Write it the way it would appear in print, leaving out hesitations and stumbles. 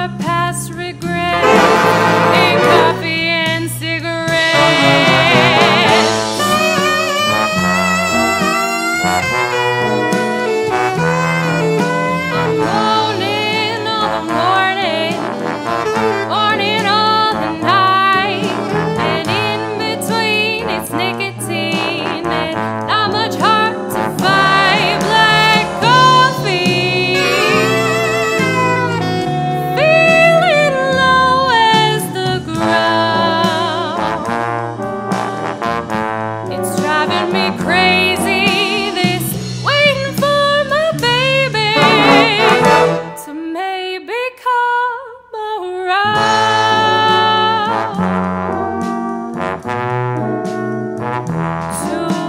our past regrets in coffee and cigarettes. Moaning all the morning, morning all the night, and in between it's nicotine and not much heart to fight. Black coffee, feeling low as the ground. It's driving me crazy, this waiting for my baby to maybe come around. To